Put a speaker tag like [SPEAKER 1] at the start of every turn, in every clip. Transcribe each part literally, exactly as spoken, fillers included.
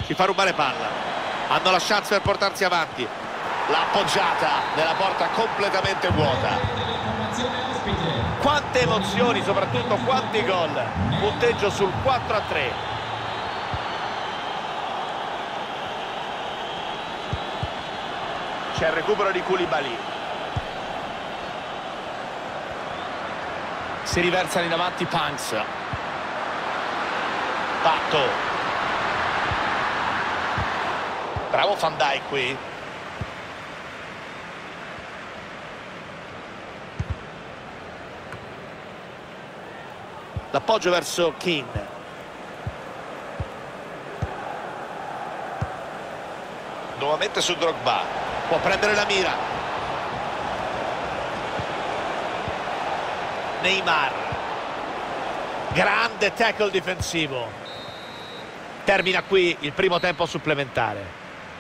[SPEAKER 1] si fa rubare palla, hanno la chance per portarsi avanti, l'ha appoggiata nella porta completamente vuota. Quante emozioni, soprattutto quanti gol. Punteggio sul quattro a tre. C'è il recupero di Koulibaly. Si riversano in avanti Punks. Fatto. Bravo Van Dijk qui. L'appoggio verso Keane. Nuovamente su Drogba. Può prendere la mira. Neymar. Grande tackle difensivo. Termina qui il primo tempo supplementare.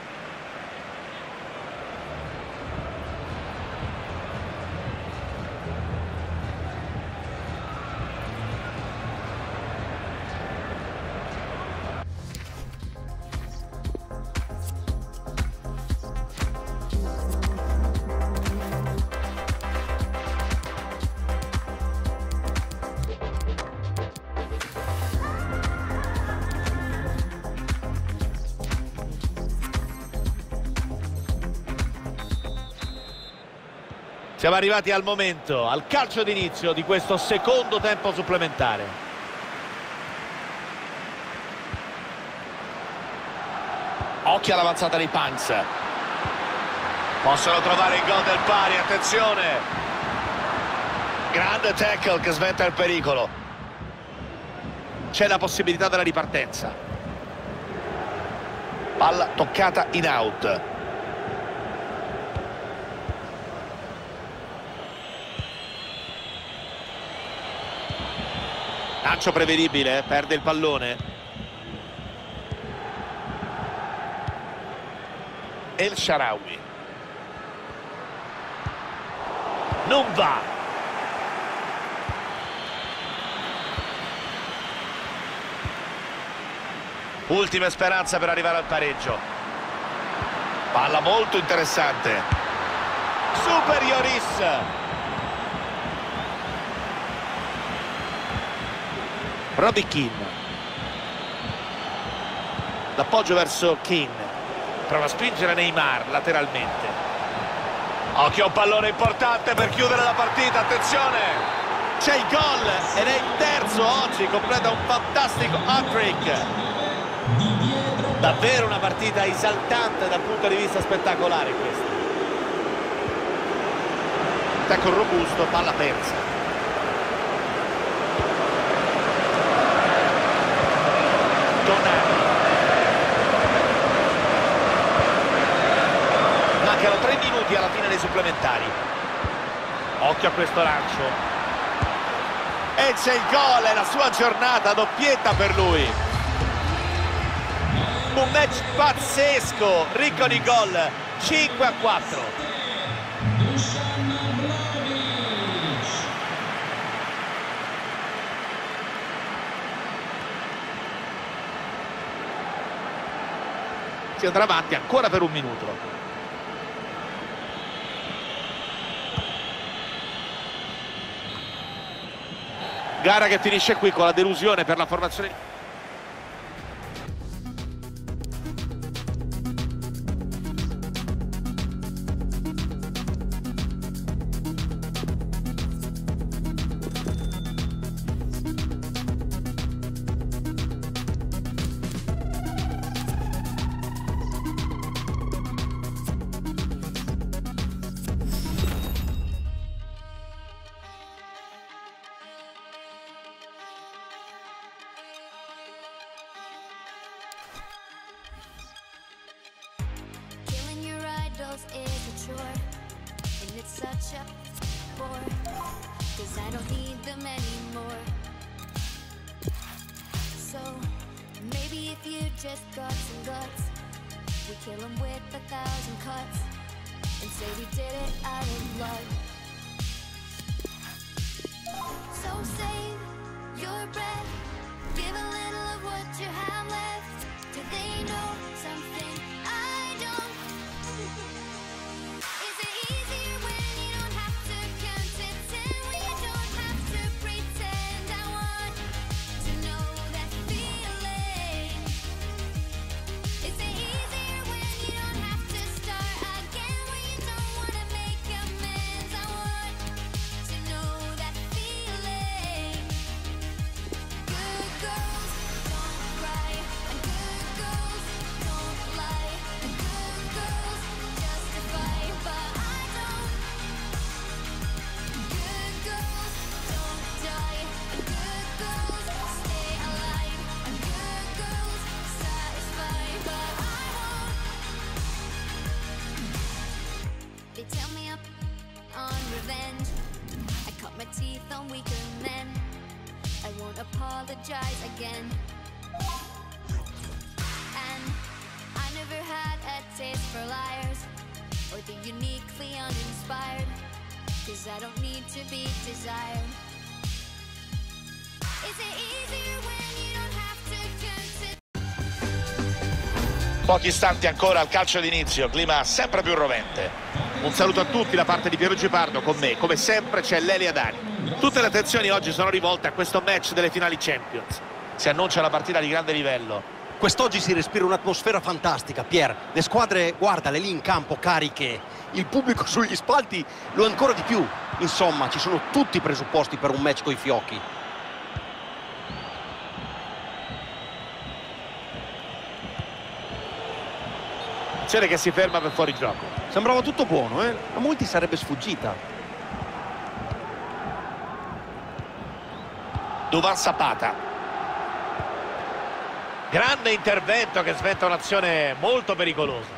[SPEAKER 1] Siamo arrivati al momento, al calcio d'inizio di questo secondo tempo supplementare. Occhio all'avanzata dei Punks. Possono trovare il gol del pari, attenzione. Grande tackle che sventa il pericolo. C'è la possibilità della ripartenza. Palla toccata in out. Lancio prevedibile, perde il pallone. El Shaarawy. Non va. Ultima speranza per arrivare al pareggio. Palla molto interessante. Super Lloris. Robbie Keane. L'appoggio verso Keane. Prova a spingere Neymar lateralmente. Occhio a un pallone importante per chiudere la partita, attenzione! C'è il gol ed è il terzo oggi, completa un fantastico hat-trick. Davvero una partita esaltante dal punto di vista spettacolare questa. Tackle robusto, palla persa. Mancano tre minuti alla fine dei supplementari. Occhio a questo lancio. E c'è il gol, è la sua giornata, doppietta per lui. Un match pazzesco, ricco di gol. cinque a quattro. Si andrà avanti ancora per un minuto. Gara che finisce qui con la delusione per la formazione.
[SPEAKER 2] Is a chore, and it's such a bore, 'cause I don't need them anymore. So maybe if you just got some guts, we kill them with a thousand cuts and say we did it out of love. So save your breath, give a little of what you have left. Do they know won't apologize again. And I never had a taste for liars or the uniquely uninspired, 'cause I don't need to be desired. Is it easier when you don't have to consider?
[SPEAKER 1] Pochi istanti ancora al calcio d'inizio, clima sempre più rovente. Un saluto a tutti da parte di Pierluigi Pardo. Con me, come sempre, c'è Lelio Adani. Tutte le attenzioni oggi sono rivolte a questo match delle finali Champions. Si annuncia una partita di grande livello.
[SPEAKER 3] Quest'oggi si respira un'atmosfera fantastica, Pier. Le squadre, guardale lì in campo, cariche. Il pubblico sugli spalti lo è ancora di più. Insomma, ci sono tutti i presupposti per un match coi fiocchi.
[SPEAKER 1] Azione che si ferma per fuori gioco.
[SPEAKER 3] Sembrava tutto buono, eh? A molti sarebbe sfuggita.
[SPEAKER 1] Duvan Zapata. Grande intervento che sventa un'azione molto pericolosa.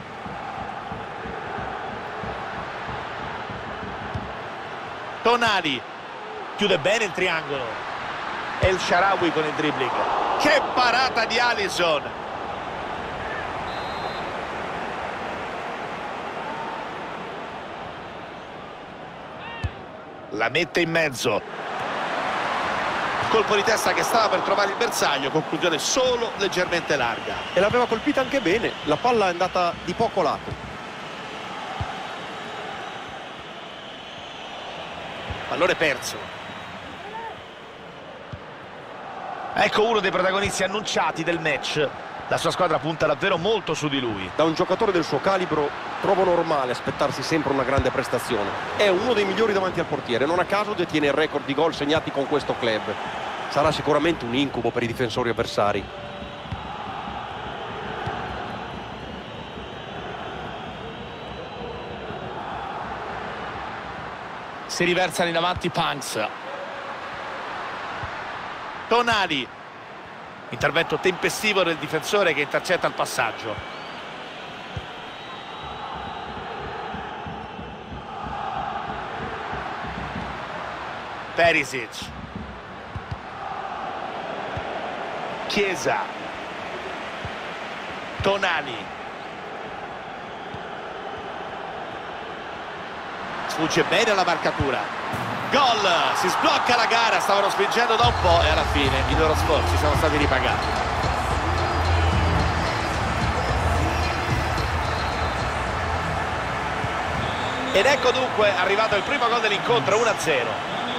[SPEAKER 1] Tonali chiude bene il triangolo. El Shaarawy con il dribbling. Che parata di Alisson! La mette in mezzo. Colpo di testa che stava per trovare il bersaglio, conclusione solo leggermente larga.
[SPEAKER 3] E l'aveva colpita anche bene, la palla è andata di poco lato.
[SPEAKER 1] Pallone perso. Ecco uno dei protagonisti annunciati del match. La sua squadra punta davvero molto su di lui.
[SPEAKER 3] Da un giocatore del suo calibro trovo normale aspettarsi sempre una grande prestazione. È uno dei migliori davanti al portiere, non a caso detiene il record di gol segnati con questo club. Sarà sicuramente un incubo per i difensori avversari.
[SPEAKER 1] Si riversano in avanti Punks. Tonali. Intervento tempestivo del difensore che intercetta il passaggio. Perisic. Chiesa. Tonali. Sfugge bene la marcatura. Gol! Si sblocca la gara, stavano spingendo da un po' e alla fine i loro sforzi sono stati ripagati. Ed ecco dunque arrivato il primo gol dell'incontro, uno a zero.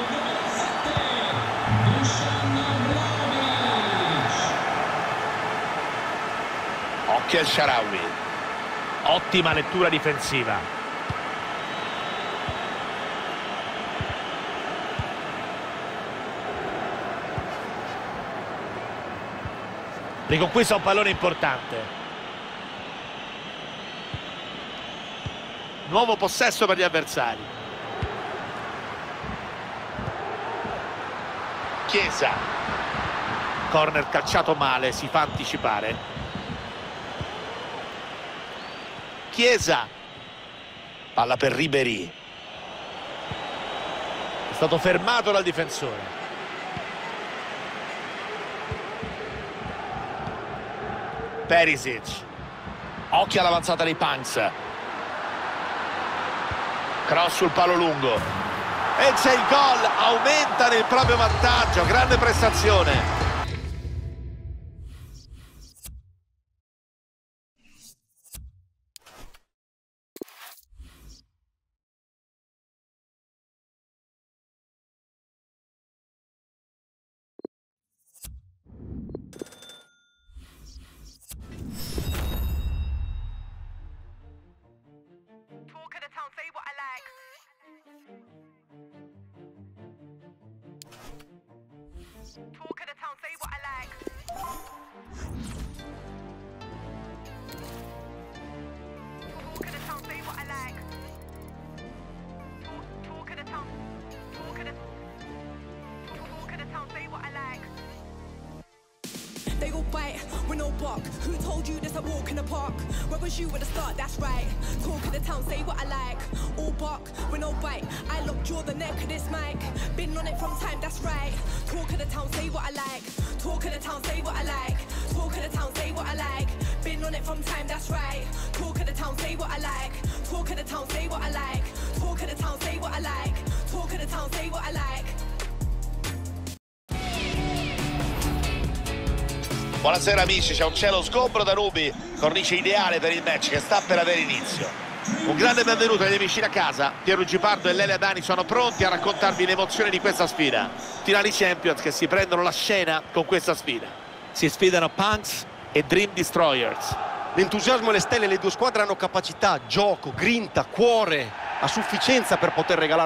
[SPEAKER 1] Occhio al Shaarawy. Ottima lettura difensiva. Riconquista un pallone importante. Nuovo possesso per gli avversari. Chiesa. Corner calciato male, si fa anticipare. Chiesa. Palla per Ribéry. È stato fermato dal difensore. Perisic. Occhio all'avanzata dei Punks. Cross sul palo lungo. E c'è il gol, aumenta nel proprio vantaggio, grande prestazione.
[SPEAKER 4] Say what I like. Talk of the town, say what I like. Talk of the town, say what I like. Talk, talk of the town. Talk of the Talk of the town, say what I like.
[SPEAKER 5] They go fight with no ball. mark. Who told you this a walk in the park? Where was you at the start? That's right. Talk of the town, say what I like. All bark, with no bite. I look jaw the neck of this mic. Been on it from time, that's right. Talk of the town, say what I like. Talk of the town, say what I like. Talk of the town, say what I like. Been on it from time, that's right. Talk of the town, say what I like. Talk of the town, say what I like. Talk of the town, say what I like. Talk of the town, say what I like.
[SPEAKER 1] Buonasera amici, c'è un cielo sgombro da nubi, cornice ideale per il match che sta per avere inizio. Un grande benvenuto agli amici da casa. Pierluigi Pardo e Lele Adani sono pronti a raccontarvi le emozioni di questa sfida. Finali Champions che si prendono la scena con questa sfida. Si sfidano Punks e Dream Destroyers.
[SPEAKER 3] L'entusiasmo e le stelle, le due squadre hanno capacità, gioco, grinta, cuore a sufficienza per poter regalare.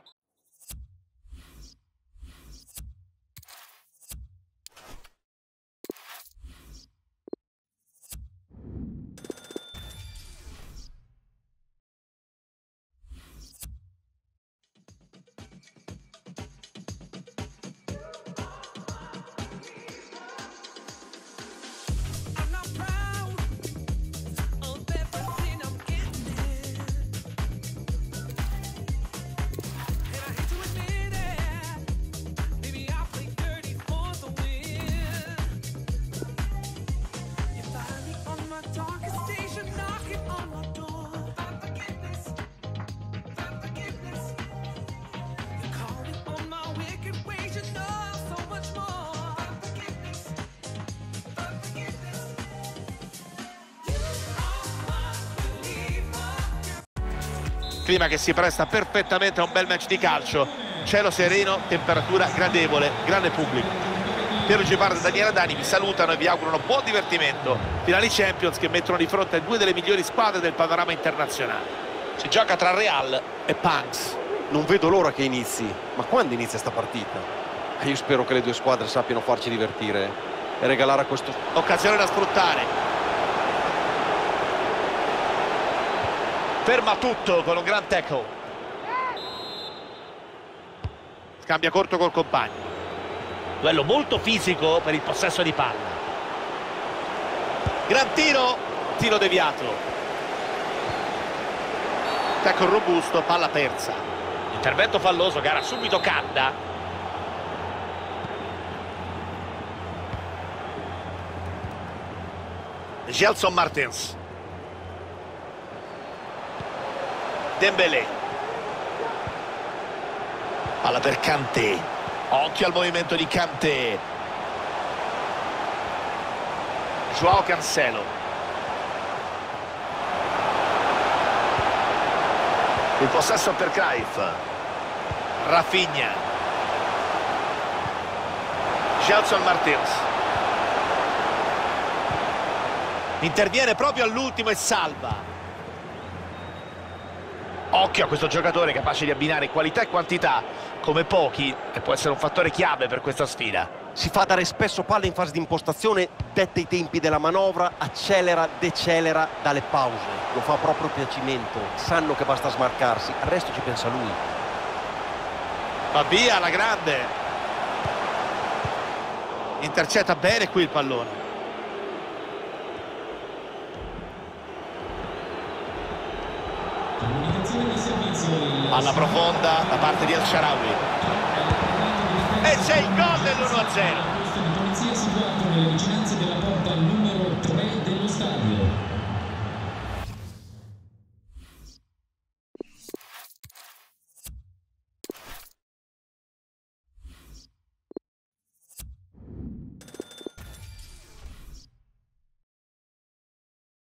[SPEAKER 1] Clima che si presta perfettamente a un bel match di calcio. Cielo sereno, temperatura gradevole, grande pubblico. Pierluigi Pardo e Daniele Adani vi salutano e vi augurano buon divertimento. Finali Champions che mettono di fronte due delle migliori squadre del panorama internazionale. Si gioca tra Real e Punks.
[SPEAKER 3] Non vedo l'ora che inizi, ma quando inizia sta partita? Io spero che le due squadre sappiano farci divertire e regalare a questo...
[SPEAKER 1] Occasione da sfruttare. Ferma tutto con un gran tackle. Scambia corto col compagno. Duello molto fisico per il possesso di palla. Gran tiro. Tiro deviato. Tackle robusto, palla persa. Intervento falloso, gara subito calda. Gelson Martins. Dembélé. Palla per Kanté. Occhio al movimento di Kanté. Joao Cancelo. Il possesso per Cruyff. Rafinha. Gelson Martins. Interviene proprio all'ultimo e salva. Occhio a questo giocatore capace di abbinare qualità e quantità come pochi e può essere un fattore chiave per questa sfida.
[SPEAKER 3] Si fa dare spesso palle in fase di impostazione, detta i tempi della manovra, accelera, decelera dalle pause. Lo fa a proprio piacimento, sanno che basta smarcarsi, al resto ci pensa lui.
[SPEAKER 1] Va via la grande. Intercetta bene qui il pallone. Palla profonda da parte di El Shaarawy. E c'è il gol dell'uno a zero.